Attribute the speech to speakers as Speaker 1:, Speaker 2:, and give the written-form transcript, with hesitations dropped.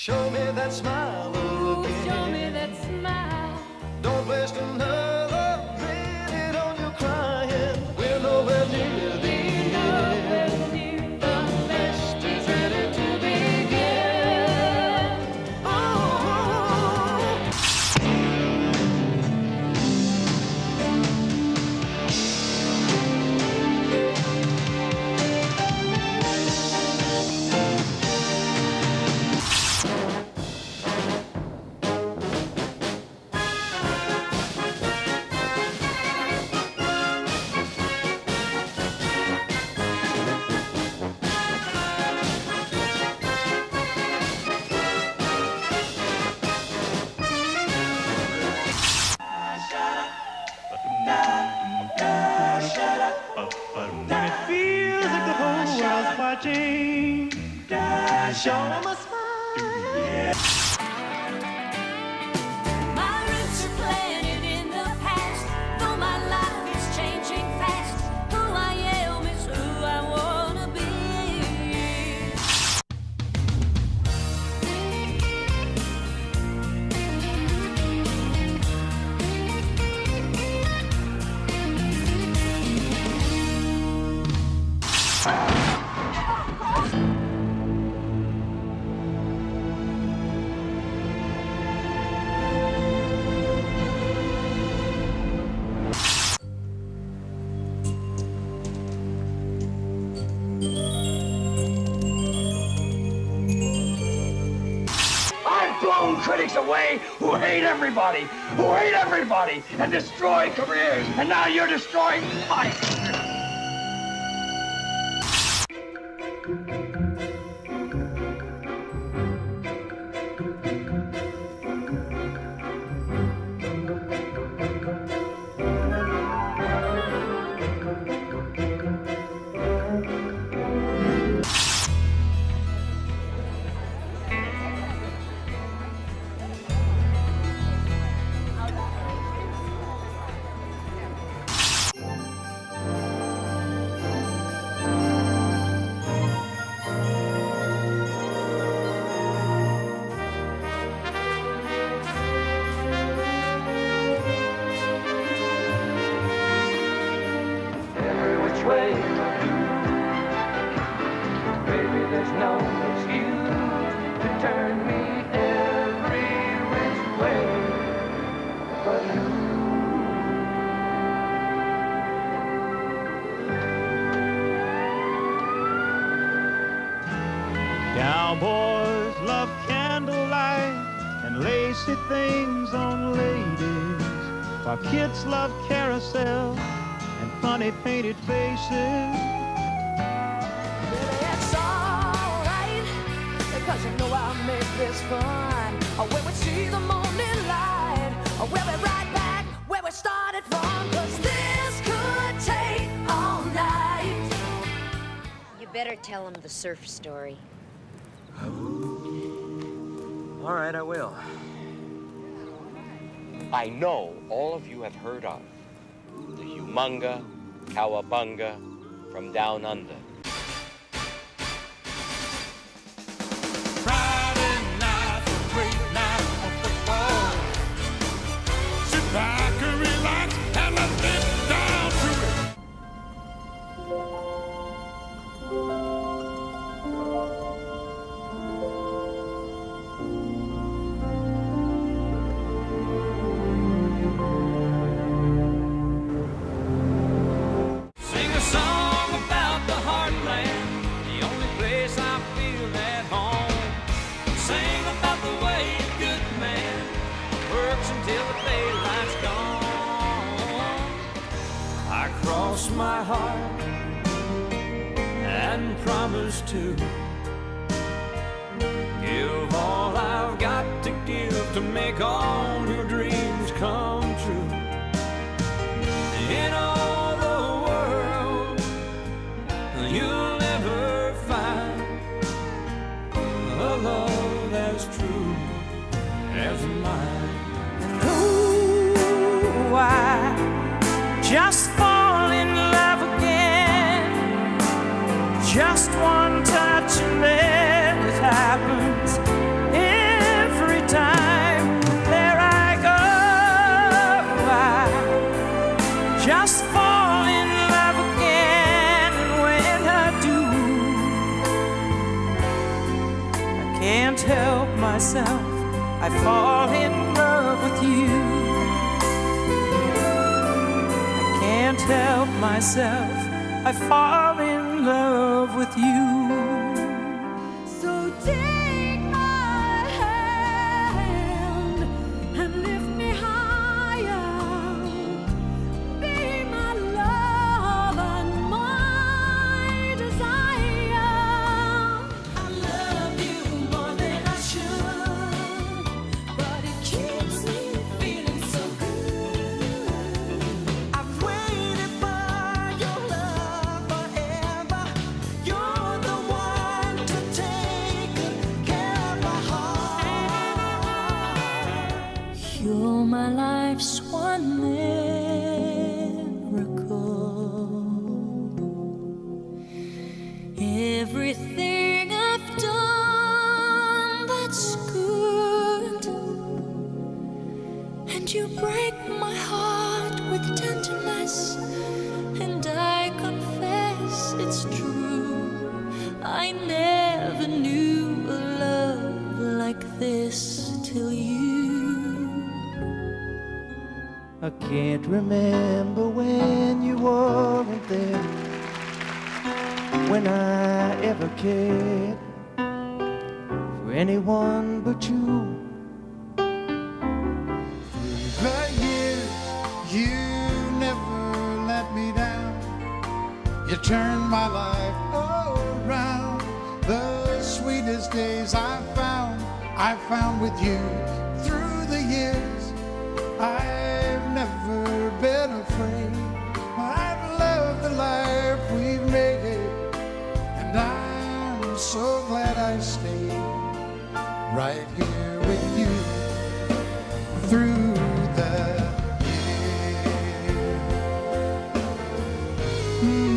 Speaker 1: Show me that smile again.
Speaker 2: Show me that smile.
Speaker 1: Don't waste another minute on your crying. We're nowhere near the end. The best is ready to begin. Oh.
Speaker 3: When it feels like the whole world's watching, show 'em a smile.
Speaker 2: My roots are planted in the past, though my life is changing fast. Who I am is who I wanna be.
Speaker 4: I've blown critics away who hate everybody, and destroy careers. And now you're destroying my career.
Speaker 1: Every which way, baby, there's no excuse to turn me every which way but you.
Speaker 3: Cowboys love candlelight and lacy things on ladies, while kids love carousel and funny painted faces.
Speaker 2: Baby, it's alright, because you know I'll make this fun. When we see the morning light, we'll be right back where we started from, 'cause this could take all night.
Speaker 5: You better tell him the surf story.
Speaker 6: All right, I will.
Speaker 7: I know all of you have heard of the Humunga Cowabunga from down under.
Speaker 3: Friday night's a great night for football. Sit back and relax and let's get down to it. Sing a song about the heartland, the only place I feel at home. Sing about the way a good man works until the daylight's gone. I cross my heart and promise to give all I've got to give to make all your dreams come true. In all the world, you'll never find a love as true as mine. And oh, I just fall in love again. Just one touch and then it happens. I fall in love with you. I can't help myself, I fall in love with you.
Speaker 2: So take my hand and lift me higher. Be my love and my desire. I love you more than I should, but it keeps me feeling so good. I've waited for your love forever. You're the one to take good care of my heart. You're my life's one miracle. Everything I've done that's good, and you break my heart with tenderness, and I confess it's true. I never knew a love like this till you.
Speaker 1: I can't remember when you weren't there, when I ever cared for anyone but you.
Speaker 8: The years, you never let me down. You turned my life around. The sweetest days I found with you. Through the years, I've never been afraid. I've loved the life we've made, and I'm so glad I stayed right here with you through the years.